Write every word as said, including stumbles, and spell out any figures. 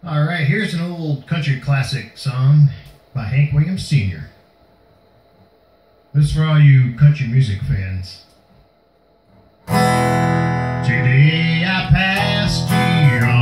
All right, here's an old country classic song by Hank Williams Senior This is for all you country music fans. Today I passed you